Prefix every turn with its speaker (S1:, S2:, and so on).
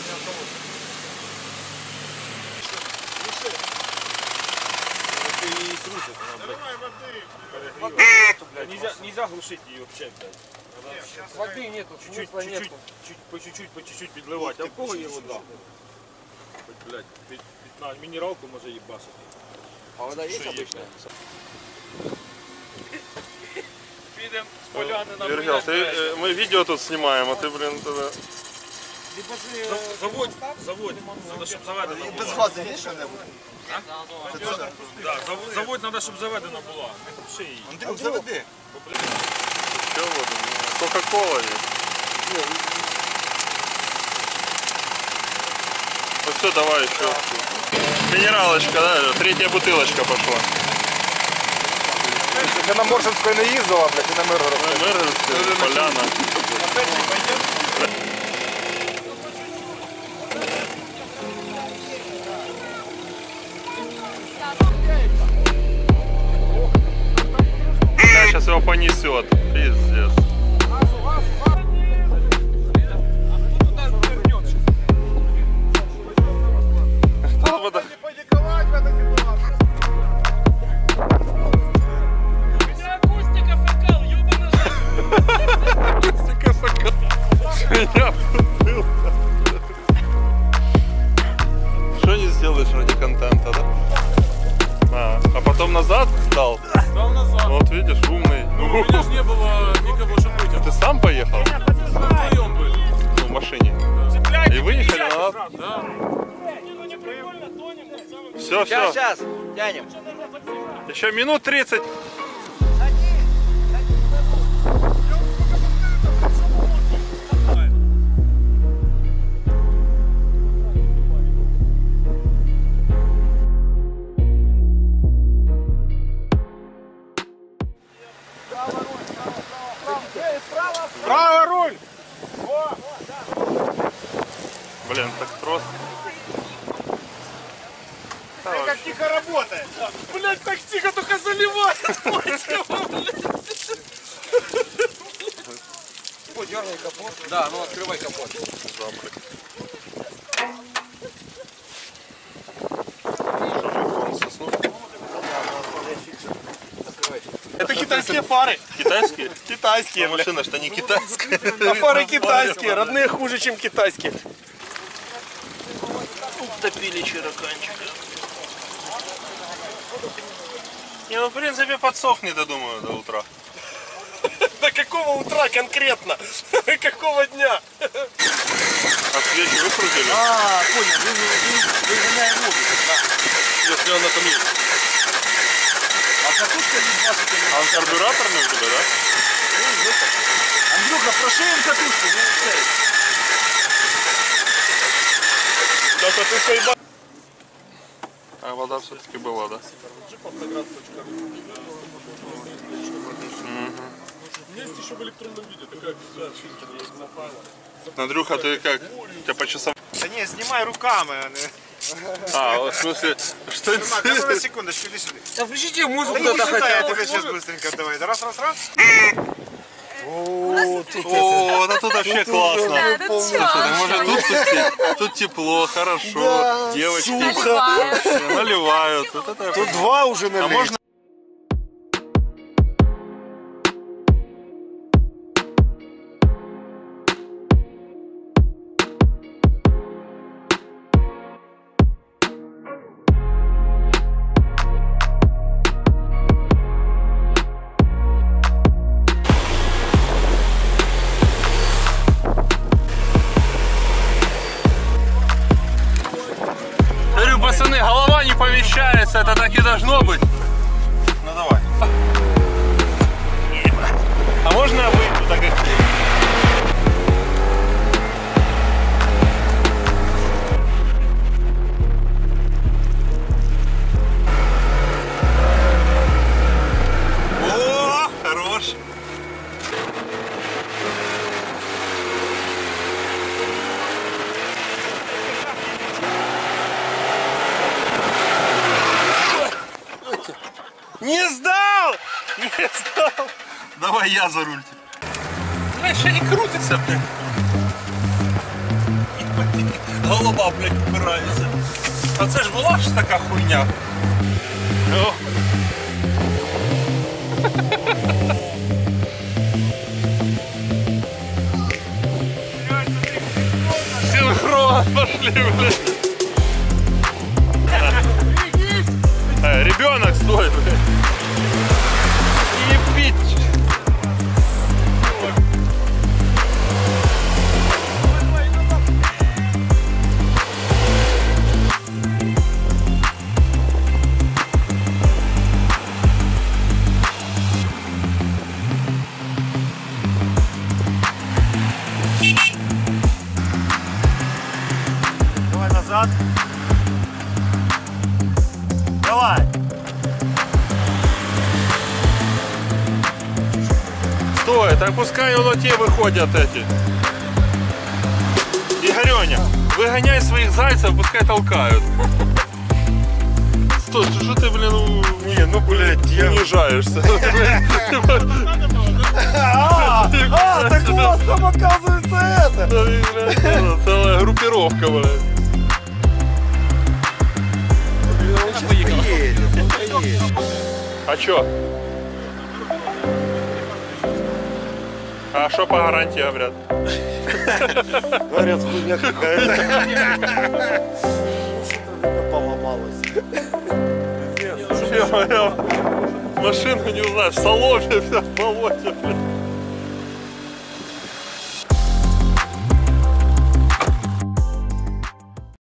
S1: Нельзя глушить ее вообще, блядь.
S2: Воды нету,
S1: чуть-чуть подливать. А в кого є вода? Блядь, на минералку може їбашити.
S2: А вода есть обычная?
S1: Підем з поляни на
S3: Вергел, мы видео тут снимаем, а ты, блин, тогда...
S1: Заводь, надо, щоб заведено було.
S4: Без газу є що-небудь?
S1: Заводь треба, щоб заведено було. Не глуши її.
S4: Андрюк, заведи.
S3: Что вот? Кока-кола есть. Ну все, давай еще. Минералочка, да? Третья бутылочка пошла.
S4: Ти на Моршинської не їздила, блядь, і на Миргородської.
S3: Миргородская, поляна. Сейчас его понесет. Пиздец. Что не сделаешь ради контента, да? А потом назад сдал?
S1: Сдал назад.
S3: Вот видишь, умный.
S1: Ну, у меня же не было никого, чтобы выйти.
S3: Ты сам поехал?
S1: Вдвоем были.
S3: Ну, в машине. И выехали назад?
S1: Да.
S3: Все, все.
S2: Сейчас, тянем.
S3: Еще минут 30.
S4: Правый руль!
S3: Блин, так просто.
S4: Как тихо работает!
S1: Блять, так тихо, только заливает.
S2: Дергай капот. Да, ну открывай капот.
S3: Замрак.
S4: Это китайские фары.
S3: Китайские?
S4: Китайские,
S3: Но машина что не китайская.
S4: А фары китайские, родные хуже, чем китайские.
S3: Утопили чероканчика. Не, ну в принципе подсохнет, я думаю, до утра.
S4: До какого утра конкретно? Какого дня?
S3: А свечи выкрутили?
S4: А, понял, выгоняем воду.
S3: Если он на том есть.
S4: А катушка не 20
S3: А он карбюраторный у тебя, да?
S4: Андрюха, прошием катушку, не цей. Да, катушка ебать.
S3: А вода все-таки была, да?
S1: Есть еще в электронном виде такая
S3: Андрюха, ты как? Тебя по часам...
S4: Да не, снимай руками, а не...
S3: А, в смысле, что это?
S4: На секундочку, иди сюда.
S2: Да включите музыку,
S4: Да
S2: кто-то
S4: иди сюда, я
S2: хотел.
S4: тебе сейчас быстренько давай. Раз.
S3: О, да тут вообще классно. Слушай, ты можешь тут тепло, хорошо, девочки наливают. Вот это
S4: Тут два уже
S3: а
S4: налили.
S3: можно... Говорю, пацаны, голова не помещается, это так и должно быть. Ну давай. А можно я выйду так как... О, хорош. Не сдал! Не сдал! Давай я за руль. Бля, еще не крутится, блядь. голова, блядь, впирається. А це ж була ж така хуйня. О. Синхрон пошли, блядь. Ребенок, стой, блядь. Ебить.
S4: Давай назад. Давай.
S3: Стой, так пускай воно те выходят эти. Игорёня, выгоняй своих зайцев, пускай толкают. Стой, что ты, блин,
S4: Не, ну блядь, я...
S3: унижаешься?
S4: так у вас там оказывается это.
S3: Целая группировка, блядь. А чё? А что по гарантии говорят?
S4: Говорят, хуйня какая-то. Что-то поломалось.
S3: Машину не узнаешь, в салоне, в болоте, блядь.